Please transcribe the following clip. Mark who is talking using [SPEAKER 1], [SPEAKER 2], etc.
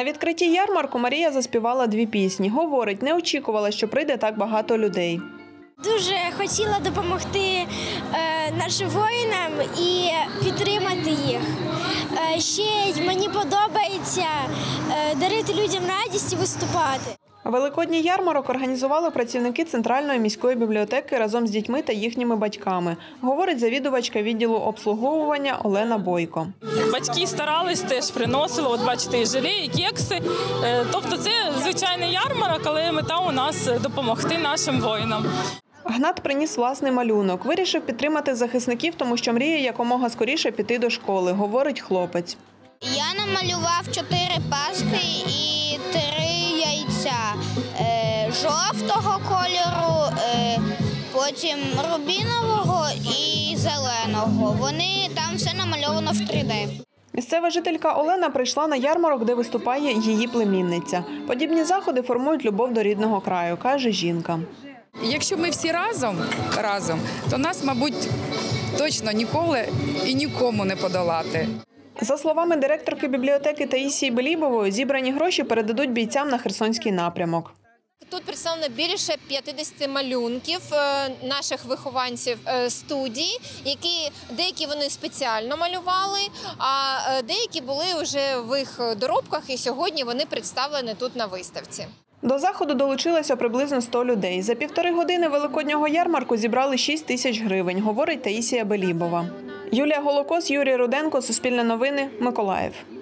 [SPEAKER 1] відкритті ярмарку Марія заспівала 2 пісні. Говорить, не очікувала, що прийде так багато людей.
[SPEAKER 2] Дуже хотіла допомогти нашим воїнам і підтримати їх. Ще й мені подобається дарити людям радість і виступати.
[SPEAKER 1] Великодній ярмарок організували працівники Центральної міської бібліотеки разом з дітьми та їхніми батьками, говорить завідувачка відділу обслуговування Олена Бойко.
[SPEAKER 3] Батьки старались, теж приносили, от бачите, і желе, і кекси. Тобто це звичайний ярмарок, але мета у нас допомогти нашим воїнам.
[SPEAKER 1] Гнат приніс власний малюнок. Вирішив підтримати захисників, тому що мріє якомога скоріше піти до школи, говорить хлопець.
[SPEAKER 4] Я намалював 4 паски і 3 яйця жовтого кольору, потім рубінового і зеленого. Вони там все намальовано в 3D.
[SPEAKER 1] Місцева жителька Олена прийшла на ярмарок, де виступає її племінниця. Подібні заходи формують любов до рідного краю, каже жінка.
[SPEAKER 5] Якщо ми всі разом, то нас, мабуть, точно ніколи і нікому не подолати.
[SPEAKER 1] За словами директорки бібліотеки Таїсії Белібової, зібрані гроші передадуть бійцям на Херсонський напрямок.
[SPEAKER 6] Тут представлено більше 50 малюнків наших вихованців студії, деякі вони спеціально малювали, а деякі були вже в їх доробках і сьогодні вони представлені тут на виставці.
[SPEAKER 1] До заходу долучилося приблизно 100 людей. За 1,5 години великоднього ярмарку зібрали 6 тисяч гривень, говорить Таїсія Белібова. Юлія Голокос, Юрій Руденко, Суспільне новини, Миколаїв.